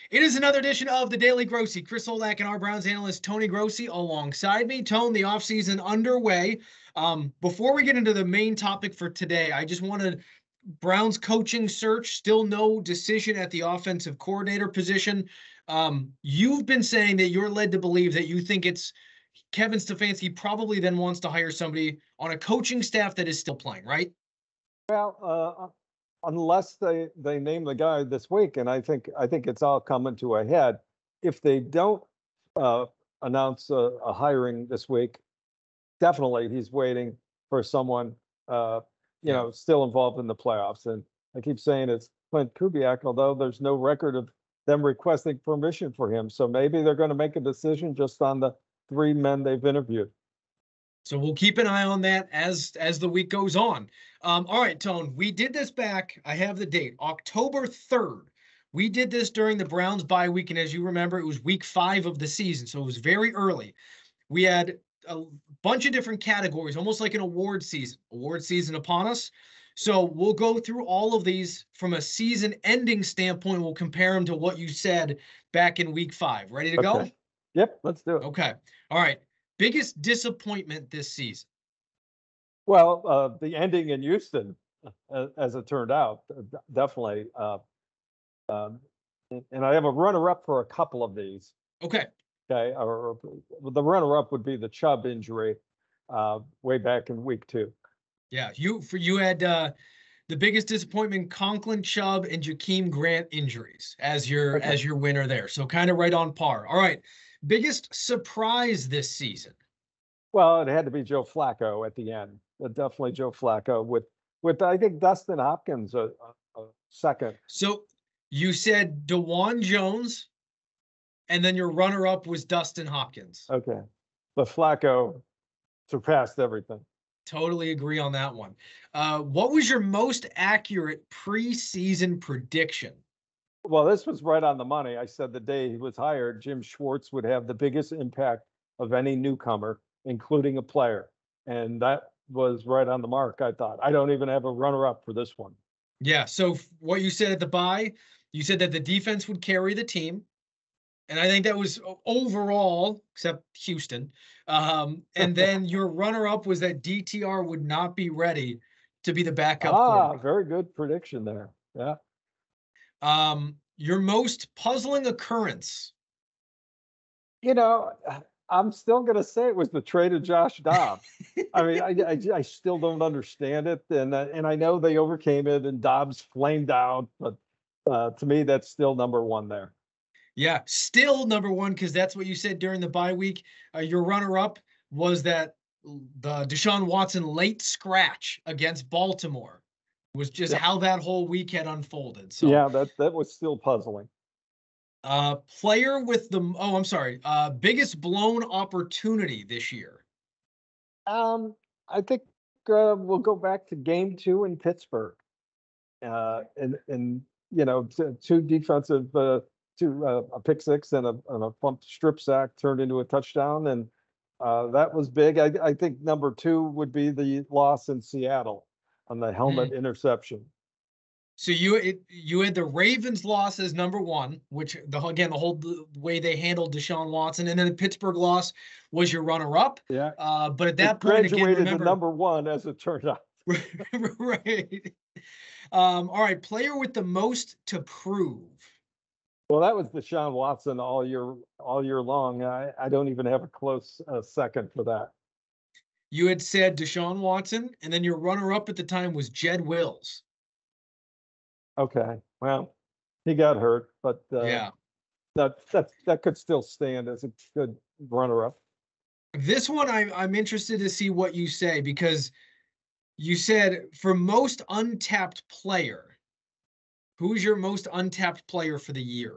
It is another edition of the Daily Grossi. Chris Olak and our Browns analyst Tony Grossi alongside me. Tone, the offseason underway. Before we get into the main topic for today, I just wanted Browns coaching search, still no decision at the offensive coordinator position. You've been saying that you're led to believe that you think it's Kevin Stefanski probably then wants to hire somebody on a coaching staff that is still playing, right? Well, unless they name the guy this week, and I think it's all coming to a head. If they don't announce a hiring this week, definitely he's waiting for someone still involved in the playoffs. And I keep saying it's Clint Kubiak, although there's no record of them requesting permission for him. So maybe they're going to make a decision just on the 3 men they've interviewed. So we'll keep an eye on that as the week goes on. All right, Tone, we did this back. I have the date, October 3rd. We did this during the Browns bye week, and as you remember, it was week 5 of the season, so it was very early. We had a bunch of different categories, almost like an award season upon us. So we'll go through all of these from a season-ending standpoint. We'll compare them to what you said back in week 5. Ready to go? Yep, let's do it. Okay. All right. Biggest disappointment this season? Well, the ending in Houston, as it turned out, definitely. And I have a runner-up for a couple of these. Okay. Okay. Or the runner-up would be the Chubb injury way back in week 2. Yeah. You had the biggest disappointment, Conklin, Chubb, and Jakeem Grant injuries as your winner there. So kind of right on par. All right. Biggest surprise this season? Well, it had to be Joe Flacco at the end. Definitely Joe Flacco with I think Dustin Hopkins a second. So you said DeJuan Jones, and then your runner-up was Dustin Hopkins. Okay, but Flacco surpassed everything. Totally agree on that one. What was your most accurate preseason prediction? Well, this was right on the money. I said the day he was hired, Jim Schwartz would have the biggest impact of any newcomer, including a player. And that was right on the mark, I thought. I don't even have a runner-up for this one. Yeah, so what you said at the bye, you said that the defense would carry the team. And I think that was overall, except Houston. And then your runner-up was that DTR would not be ready to be the backup. Very good prediction there. Yeah. Your most puzzling occurrence? I'm still going to say it was the trade of Josh Dobbs. I mean, I still don't understand it. And I know they overcame it and Dobbs flamed out, but to me, that's still number 1 there. Yeah, still number 1, because that's what you said during the bye week. Your runner-up was that the Deshaun Watson late scratch against Baltimore. Was just how that whole week had unfolded. So yeah, that was still puzzling. Player with the biggest blown opportunity this year. I think we'll go back to game 2 in Pittsburgh. And two defensive, a pick six and a pump strip sack turned into a touchdown, and that was big. I think number 2 would be the loss in Seattle on the helmet interception. So you had the Ravens loss as number 1, which the whole way they handled Deshaun Watson, and then the Pittsburgh loss was your runner-up. Yeah. But at that point, graduated again, remember, to number 1 as it turned out. Right. All right. Player with the most to prove. Well, that was Deshaun Watson all year long. I don't even have a close second for that. You had said Deshaun Watson, and then your runner-up at the time was Jed Wills. Okay, well, he got hurt, but yeah, that could still stand as a good runner-up. This one, I'm interested to see what you say, because you said for most untapped player, who's your most untapped player for the year?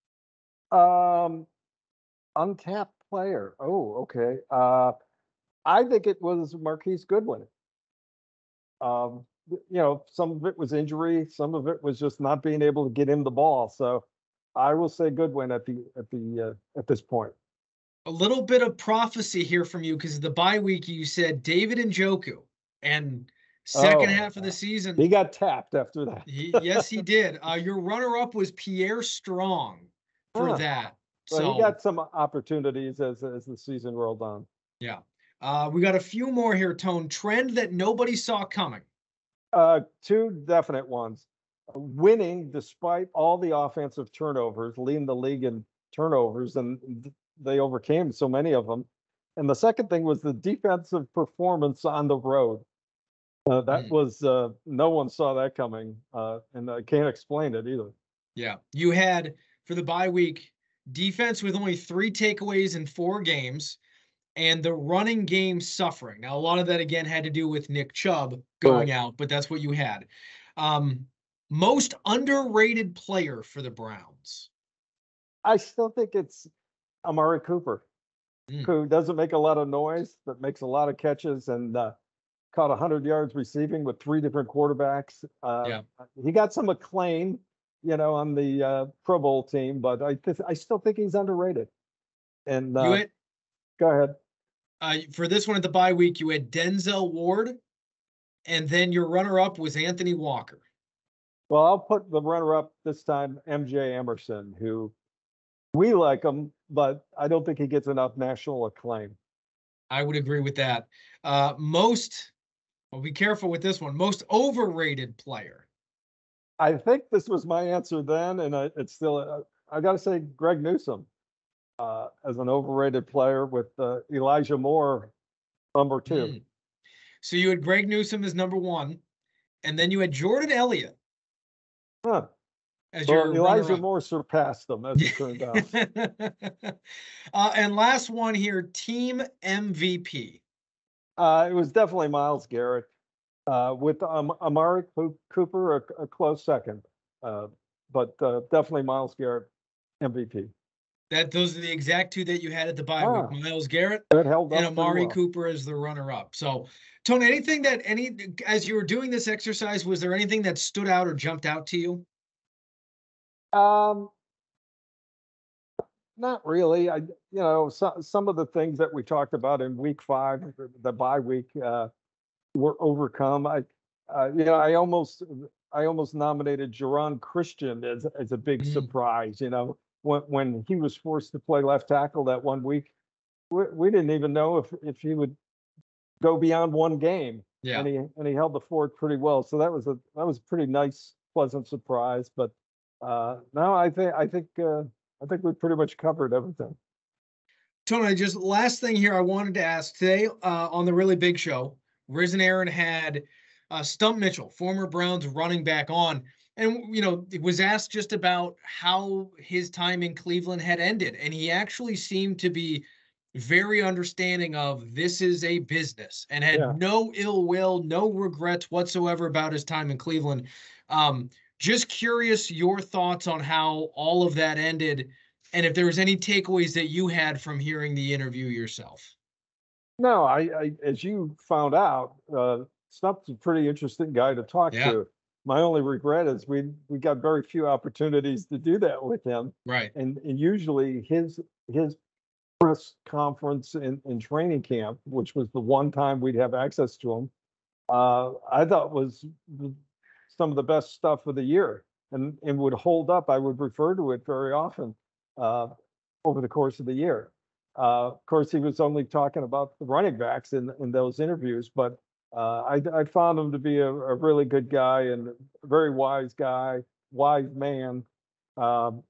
Untapped player. Oh, okay. I think it was Marquise Goodwin. Some of it was injury, some of it was just not being able to get him the ball. So I will say Goodwin at this point. A little bit of prophecy here from you, because the bye week you said David Njoku, and second half of the season he got tapped after that. Yes, he did. Your runner-up was Pierre Strong. for Huh. that. Well, he So got some opportunities as the season rolled on. yeah. We got a few more here, Tone. Trend that nobody saw coming. Two definite ones. Winning despite all the offensive turnovers, leading the league in turnovers, and they overcame so many of them. And the second thing was the defensive performance on the road. That Mm, was no one saw that coming, and I can't explain it either. yeah. You had for the bye week defense with only 3 takeaways in 4 games, and the running game suffering. Now, a lot of that again had to do with Nick Chubb Right. going out, but that's what you had. Um, Most underrated player for the Browns. I still think it's Amari Cooper, Mm, who doesn't make a lot of noise, but makes a lot of catches and caught 100 yards receiving with 3 different quarterbacks. yeah. He got some acclaim, on the Pro Bowl team, but I still think he's underrated. And You had go ahead. for this one at the bye week, you had Denzel Ward, and then your runner-up was Anthony Walker. Well, I'll put the runner-up this time, MJ Emerson, who we like him, but I don't think he gets enough national acclaim. I would agree with that. Well, be careful with this one. Most overrated player. I think this was my answer then, and it's still. I got to say, Greg Newsome as an overrated player with Elijah Moore, number 2. Mm. So you had Greg Newsome as number 1, and then you had Jordan Elliott Huh. as Well, your Elijah runner-up. Moore surpassed them, as it turned out. And last one here, team MVP. It was definitely Miles Garrett, with Amari Cooper a close second, but definitely Miles Garrett MVP. Those are the exact two that you had at the bye week. Ah, Miles Garrett that held and up pretty Amari well. Cooper as the runner-up. So, Tony, as you were doing this exercise, was there anything that stood out or jumped out to you? Um, Not really. Some of the things that we talked about in week 5, the bye week, were overcome. I almost nominated Jerron Christian as a big Mm, surprise. When he was forced to play left tackle that one week, we didn't even know if he would go beyond one game, yeah. and he held the fort pretty well. So that was a pretty nice, pleasant surprise. But no, I think we pretty much covered everything. Tony, just last thing here I wanted to ask today on the Really Big Show, Riz and Aaron had Stump Mitchell, former Browns running back, on. And, it was asked just about how his time in Cleveland had ended. And he actually seemed to be very understanding of this is a business and had Yeah. no ill will, no regrets whatsoever about his time in Cleveland. Just curious your thoughts on how all of that ended and if there was any takeaways that you had from hearing the interview yourself. No, as you found out, Stump's a pretty interesting guy to talk Yeah, to. My only regret is we got very few opportunities to do that with him, right. and usually his press conference in training camp, which was the one time we'd have access to him, I thought was some of the best stuff of the year, and would hold up. I would refer to it very often uh, over the course of the year. Of course, he was only talking about the running backs in those interviews, but I found him to be a really good guy and a very wise guy, wise man. Um,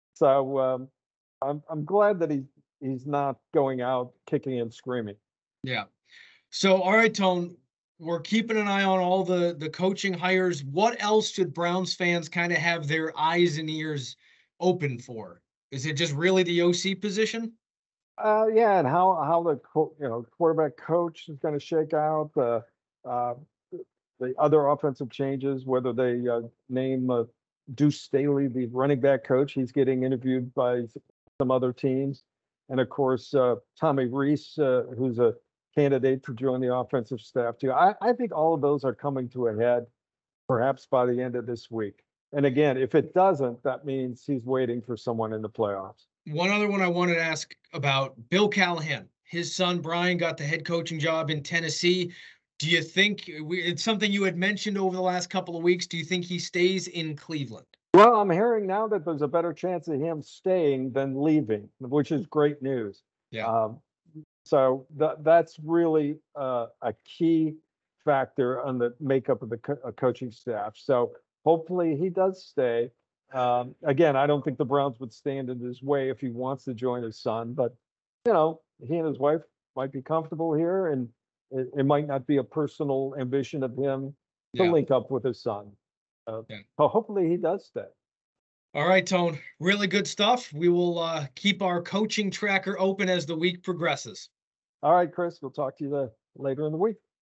so I'm glad that he's not going out kicking and screaming. Yeah. So, all right, Tone, we're keeping an eye on all the coaching hires. What else should Browns fans kind of have their eyes and ears open for? Is it just really the OC position? Yeah, and how the quarterback coach is going to shake out uh, the other offensive changes, whether they name Deuce Staley the running back coach. He's getting interviewed by some other teams, and of course Tommy Reese, who's a candidate to join the offensive staff too. I think all of those are coming to a head, perhaps by the end of this week. And again, if it doesn't, that means he's waiting for someone in the playoffs. One other one I wanted to ask about, Bill Callahan. His son Brian got the head coaching job in Tennessee. Do you think it's something you had mentioned over the last couple of weeks? Do you think he stays in Cleveland? Well, I'm hearing now that there's a better chance of him staying than leaving, which is great news. Yeah. So that's really a key factor on the makeup of the coaching staff. So hopefully he does stay. Again, I don't think the Browns would stand in his way if he wants to join his son, but he and his wife might be comfortable here, and it might not be a personal ambition of him to Yeah. link up with his son. Yeah. So hopefully he does stay. All right, Tone. Really good stuff. We will keep our coaching tracker open as the week progresses. All right, Chris, we'll talk to you later in the week.